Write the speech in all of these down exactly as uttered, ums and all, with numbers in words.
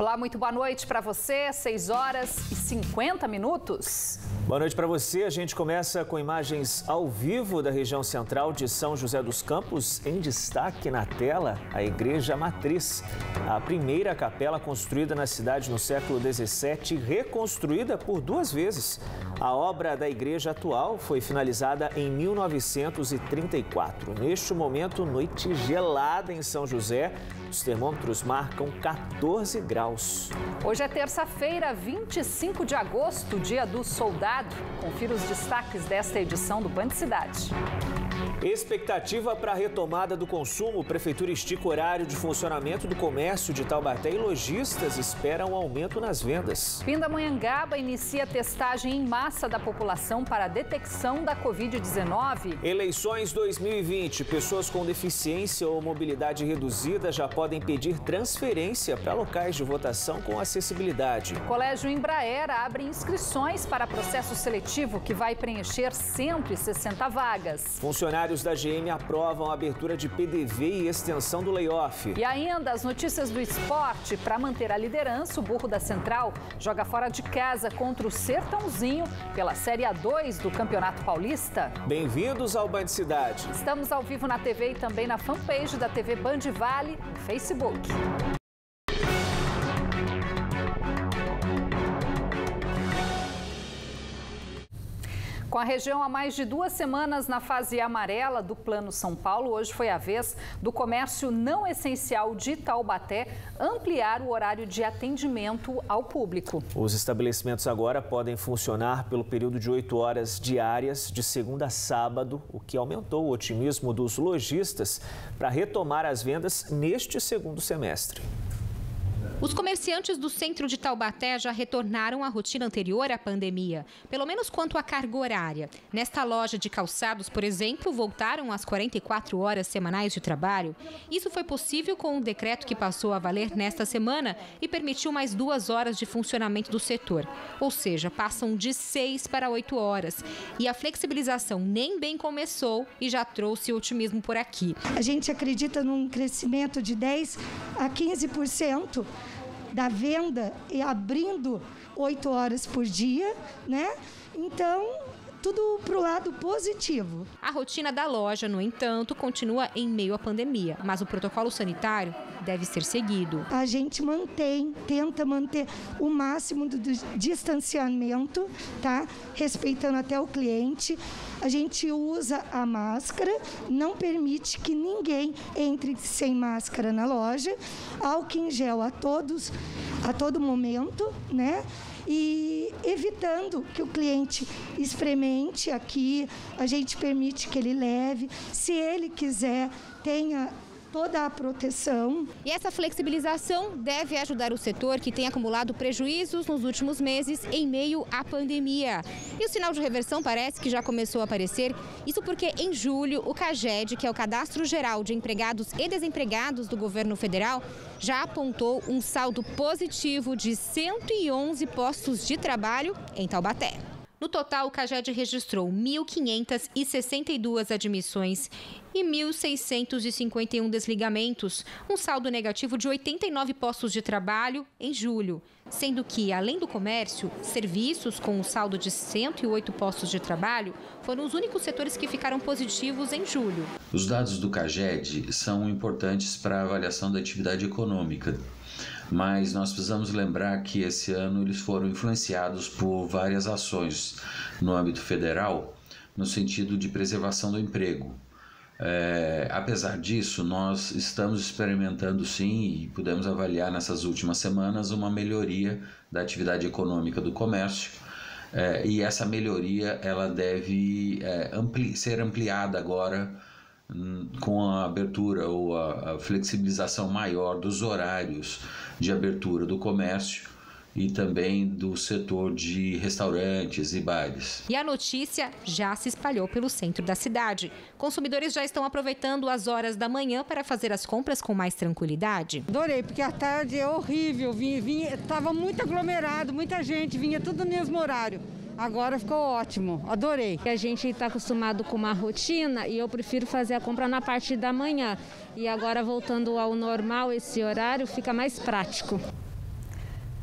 Olá, muito boa noite para você, seis horas e cinquenta minutos. Boa noite para você. A gente começa com imagens ao vivo da região central de São José dos Campos. Em destaque na tela, a Igreja Matriz, a primeira capela construída na cidade no século dezessete, reconstruída por duas vezes. A obra da igreja atual foi finalizada em mil novecentos e trinta e quatro. Neste momento, noite gelada em São José. Os termômetros marcam quatorze graus. Hoje é terça-feira, vinte e cinco de agosto, dia do soldado. Confira os destaques desta edição do Band Cidade. Expectativa para a retomada do consumo. Prefeitura estica o horário de funcionamento do comércio de Taubaté e lojistas esperam um aumento nas vendas. Pindamonhangaba inicia testagem em massa da população para a detecção da covid dezenove. Eleições dois mil e vinte. Pessoas com deficiência ou mobilidade reduzida já podem pedir transferência para locais de votação com acessibilidade. Colégio Embraer abre inscrições para processo seletivo que vai preencher cento e sessenta vagas. Funcionários da G M aprovam a abertura de P D V e extensão do layoff. E ainda as notícias do esporte. Para manter a liderança, o Burro da Central joga fora de casa contra o Sertãozinho pela Série A dois do Campeonato Paulista. Bem-vindos ao Band Cidade. Estamos ao vivo na T V e também na fanpage da T V Band Vale no Facebook. Com a região há mais de duas semanas na fase amarela do Plano São Paulo, hoje foi a vez do comércio não essencial de Taubaté ampliar o horário de atendimento ao público. Os estabelecimentos agora podem funcionar pelo período de oito horas diárias, de segunda a sábado, o que aumentou o otimismo dos lojistas para retomar as vendas neste segundo semestre. Os comerciantes do centro de Taubaté já retornaram à rotina anterior à pandemia, pelo menos quanto à carga horária. Nesta loja de calçados, por exemplo, voltaram às quarenta e quatro horas semanais de trabalho. Isso foi possível com um decreto que passou a valer nesta semana e permitiu mais duas horas de funcionamento do setor. Ou seja, passam de seis para oito horas. E a flexibilização nem bem começou e já trouxe otimismo por aqui. A gente acredita num crescimento de dez a quinze por cento da venda e abrindo oito horas por dia, né? Então, tudo para o lado positivo. A rotina da loja, no entanto, continua em meio à pandemia, mas o protocolo sanitário deve ser seguido. A gente mantém, tenta manter o máximo do distanciamento, tá? Respeitando até o cliente. A gente usa a máscara, não permite que ninguém entre sem máscara na loja, álcool em gel a todos, a todo momento, né? E evitando que o cliente experimente aqui, a gente permite que ele leve, se ele quiser, tenha toda a proteção. E essa flexibilização deve ajudar o setor que tem acumulado prejuízos nos últimos meses em meio à pandemia. E o sinal de reversão parece que já começou a aparecer. Isso porque em julho o CAGED, que é o Cadastro Geral de Empregados e Desempregados do governo federal, já apontou um saldo positivo de cento e onze postos de trabalho em Taubaté. No total, o CAGED registrou mil quinhentas e sessenta e duas admissões e mil seiscentos e cinquenta e um desligamentos, um saldo negativo de oitenta e nove postos de trabalho em julho, sendo que, além do comércio, serviços com um saldo de cento e oito postos de trabalho foram os únicos setores que ficaram positivos em julho. Os dados do CAGED são importantes para a avaliação da atividade econômica. Mas nós precisamos lembrar que esse ano eles foram influenciados por várias ações no âmbito federal, no sentido de preservação do emprego. É, apesar disso, nós estamos experimentando sim, e pudemos avaliar nessas últimas semanas, uma melhoria da atividade econômica do comércio. É, e essa melhoria ela deve é, ampli- ser ampliada agora com a abertura ou a, a flexibilização maior dos horários de abertura do comércio e também do setor de restaurantes e bares. E a notícia já se espalhou pelo centro da cidade. Consumidores já estão aproveitando as horas da manhã para fazer as compras com mais tranquilidade. Adorei, porque a tarde é horrível, vinha, vinha, tava muito aglomerado, muita gente, vinha tudo no mesmo horário. Agora ficou ótimo, adorei. A gente está acostumado com uma rotina e eu prefiro fazer a compra na parte da manhã. E agora voltando ao normal, esse horário fica mais prático.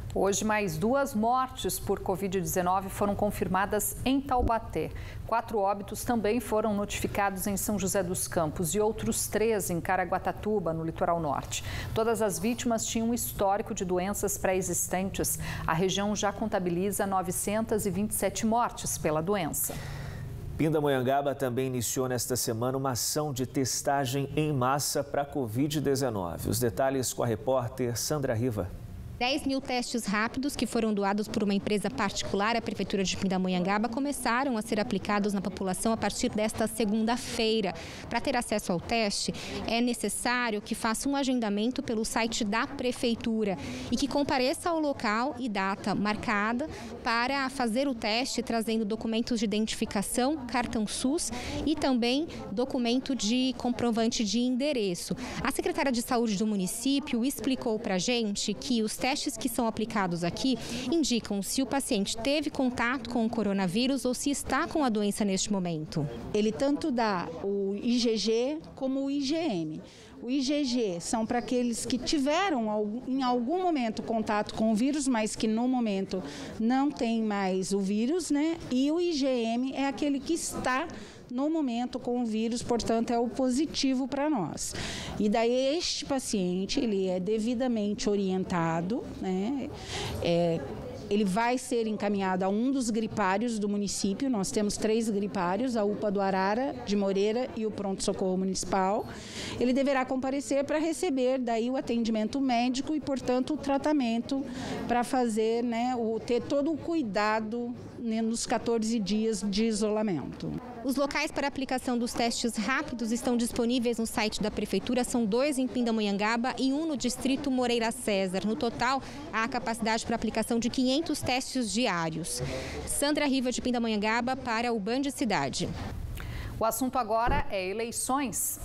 Hoje, mais duas mortes por covid dezenove foram confirmadas em Taubaté. Quatro óbitos também foram notificados em São José dos Campos e outros três em Caraguatatuba, no litoral norte. Todas as vítimas tinham um histórico de doenças pré-existentes. A região já contabiliza novecentas e vinte e sete mortes pela doença. Pindamonhangaba também iniciou nesta semana uma ação de testagem em massa para covid dezenove. Os detalhes com a repórter Sandra Riva. dez mil testes rápidos que foram doados por uma empresa particular à Prefeitura de Pindamonhangaba começaram a ser aplicados na população a partir desta segunda-feira. Para ter acesso ao teste, é necessário que faça um agendamento pelo site da Prefeitura e que compareça ao local e data marcada para fazer o teste, trazendo documentos de identificação, cartão SUS e também documento de comprovante de endereço. A secretária de Saúde do município explicou para a gente que os testes testes que são aplicados aqui indicam se o paciente teve contato com o coronavírus ou se está com a doença neste momento. Ele tanto dá o I G G como o I G M. O I G G são para aqueles que tiveram em algum momento contato com o vírus, mas que no momento não tem mais o vírus, né? E o I G M é aquele que está no momento com o vírus, portanto, é o positivo para nós. E daí este paciente, ele é devidamente orientado, né? É, ele vai ser encaminhado a um dos gripários do município. Nós temos três gripários, a U P A do Arara, de Moreira e o Pronto Socorro Municipal. Ele deverá comparecer para receber daí o atendimento médico e, portanto, o tratamento para fazer, né, o, ter todo o cuidado, né, nos quatorze dias de isolamento. Os locais para aplicação dos testes rápidos estão disponíveis no site da Prefeitura. São dois em Pindamonhangaba e um no distrito Moreira César. No total, há capacidade para aplicação de quinhentos testes diários. Sandra Riva, de Pindamonhangaba, para o Band Cidade. O assunto agora é eleições.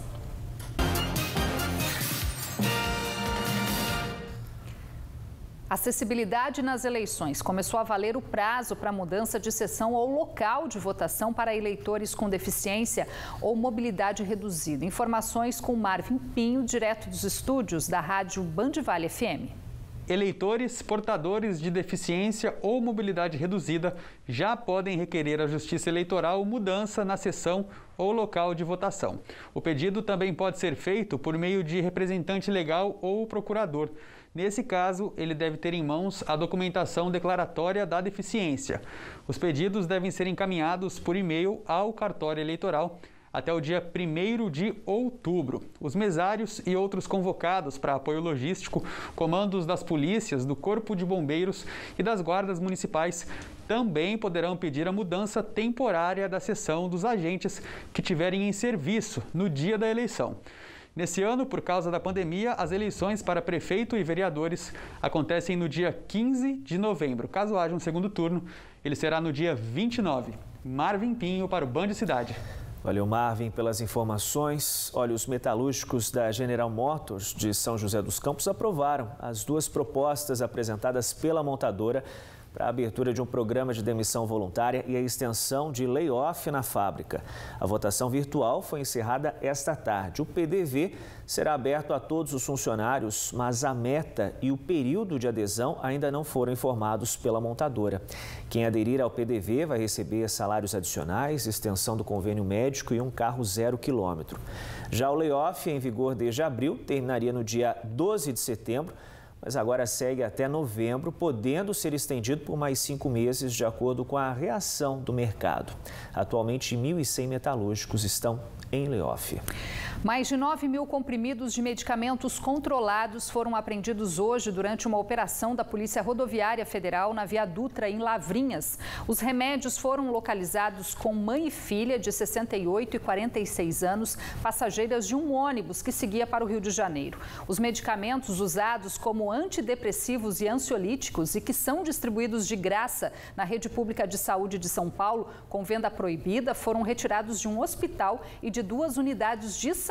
Acessibilidade nas eleições. Começou a valer o prazo para mudança de sessão ou local de votação para eleitores com deficiência ou mobilidade reduzida. Informações com Marvin Pinho, direto dos estúdios da rádio Band Vale F M. Eleitores portadores de deficiência ou mobilidade reduzida já podem requerer à Justiça Eleitoral mudança na sessão ou local de votação. O pedido também pode ser feito por meio de representante legal ou procurador. Nesse caso, ele deve ter em mãos a documentação declaratória da deficiência. Os pedidos devem ser encaminhados por e-mail ao cartório eleitoral até o dia primeiro de outubro. Os mesários e outros convocados para apoio logístico, comandos das polícias, do Corpo de Bombeiros e das guardas municipais também poderão pedir a mudança temporária da sessão dos agentes que tiverem em serviço no dia da eleição. Nesse ano, por causa da pandemia, as eleições para prefeito e vereadores acontecem no dia quinze de novembro. Caso haja um segundo turno, ele será no dia vinte e nove. Marvin Pinho para o Band Cidade. Valeu, Marvin, pelas informações. Olha, os metalúrgicos da General Motors de São José dos Campos aprovaram as duas propostas apresentadas pela montadora para a abertura de um programa de demissão voluntária e a extensão de layoff na fábrica. A votação virtual foi encerrada esta tarde. O P D V será aberto a todos os funcionários, mas a meta e o período de adesão ainda não foram informados pela montadora. Quem aderir ao P D V vai receber salários adicionais, extensão do convênio médico e um carro zero quilômetro. Já o layoff, em vigor desde abril, terminaria no dia doze de setembro, mas agora segue até novembro, podendo ser estendido por mais cinco meses, de acordo com a reação do mercado. Atualmente, mil e cem metalúrgicos estão em layoff. Mais de nove mil comprimidos de medicamentos controlados foram apreendidos hoje durante uma operação da Polícia Rodoviária Federal na Via Dutra, em Lavrinhas. Os remédios foram localizados com mãe e filha de sessenta e oito e quarenta e seis anos, passageiras de um ônibus que seguia para o Rio de Janeiro. Os medicamentos usados como antidepressivos e ansiolíticos e que são distribuídos de graça na rede pública de saúde de São Paulo, com venda proibida, foram retirados de um hospital e de duas unidades de saúde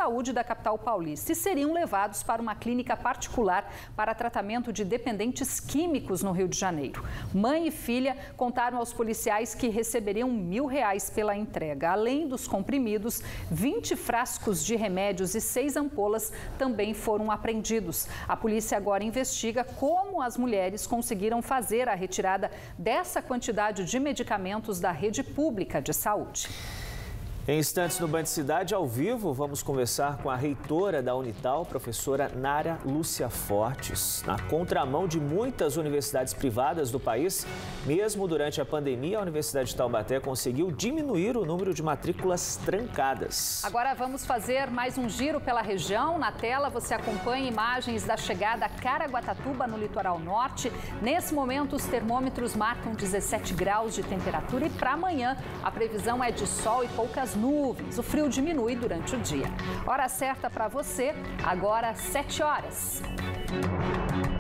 saúde da capital paulista e seriam levados para uma clínica particular para tratamento de dependentes químicos no Rio de Janeiro. Mãe e filha contaram aos policiais que receberiam mil reais pela entrega. Além dos comprimidos, vinte frascos de remédios e seis ampolas também foram apreendidos. A polícia agora investiga como as mulheres conseguiram fazer a retirada dessa quantidade de medicamentos da rede pública de saúde. Em instantes no Band Cidade, ao vivo, vamos conversar com a reitora da Unital, professora Nara Lúcia Fortes. Na contramão de muitas universidades privadas do país, mesmo durante a pandemia, a Universidade de Taubaté conseguiu diminuir o número de matrículas trancadas. Agora vamos fazer mais um giro pela região. Na tela você acompanha imagens da chegada a Caraguatatuba, no litoral norte. Nesse momento, os termômetros marcam dezessete graus de temperatura e para amanhã a previsão é de sol e poucas nuvens. O frio diminui durante o dia. Hora certa para você, agora sete horas.